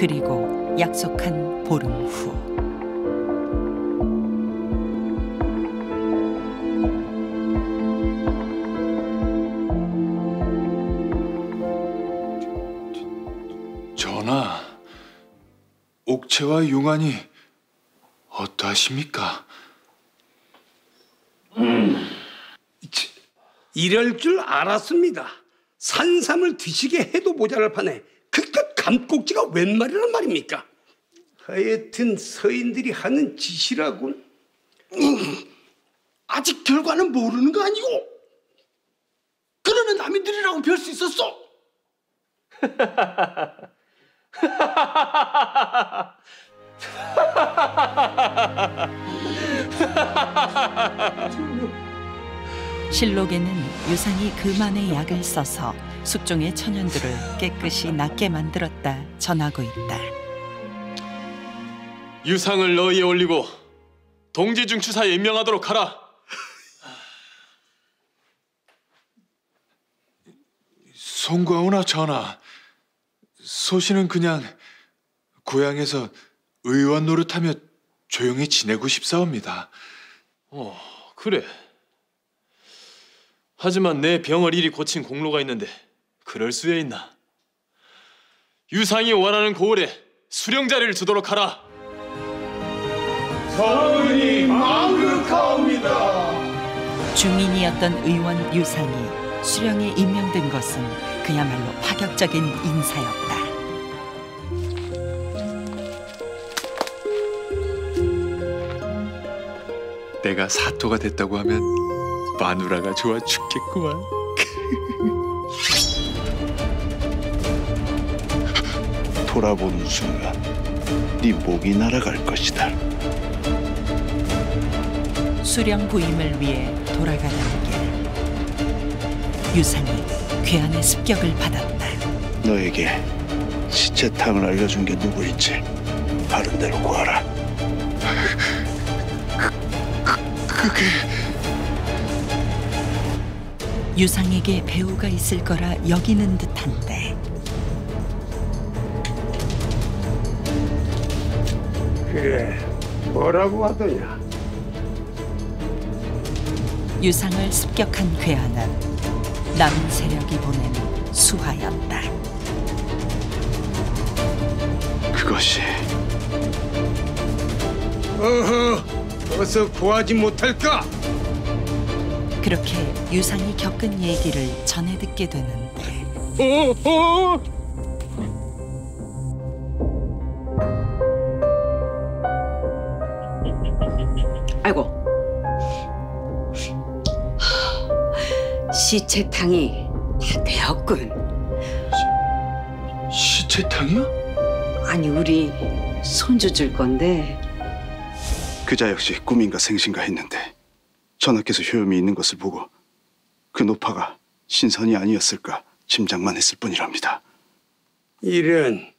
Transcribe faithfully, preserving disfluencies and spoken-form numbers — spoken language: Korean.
그리고 약속한 보름 후. 전하, 옥체와 용안이 어떠하십니까? 음, 이럴 줄 알았습니다. 산삼을 드시게 해도 모자랄 판에 그깟 감꼭지가 웬 말이란 말입니까? 하여튼 서인들이 하는 짓이라군. 음, 아직 결과는 모르는 거 아니오? 그러면 남인들이라고 별 수 있었어? 실록에는 유상이 그만의 약을 써서 숙종의 처년들을 깨끗이 낫게 만들었다 전하고 있다. 유상을 너희에 올리고 동지중 추사에 임명하도록 하라. 송구하오나 전하, 소신은 그냥 고향에서 의원 노릇하며 조용히 지내고 싶사옵니다. 어, 그래. 하지만 내 병을 이리 고친 공로가 있는데 그럴 수에 있나? 유상이 원하는 고을에 수령자리를 주도록 하라. 성은이 망극하옵니다. 중인이었던 의원 유상이 수령에 임명된 것은 그야말로 파격적인 인사였다. 내가 사토가 됐다고 하면 마누라가 좋아 죽겠구만. 돌아보는 순간 네 목이 날아갈 것이다. 수령 부임을 위해 돌아가는 길. 유상이 괴한의 습격을 받았다. 너에게 시체탕을 알려준 게 누구인지 바른 대로 구하라. 그게... 유상에게 배우가 있을 거라 여기는 듯한데 그래, 뭐라고 하더냐? 유상을 습격한 괴한은 남은 세력이 보낸 수하였다. 그것이 어허, 어서 구하지 못할까? 그렇게 유상이 겪은 얘기를 전해 듣게 되는데 어, 어. 아이고, 시체탕이 다 되었군. 시체탕이요? 아니, 우리 손주 줄 건데. 그자 역시 꿈인가 생신가 했는데 전하께서 효염이 있는 것을 보고 그 노파가 신선이 아니었을까 짐작만 했을 뿐이랍니다. 이런,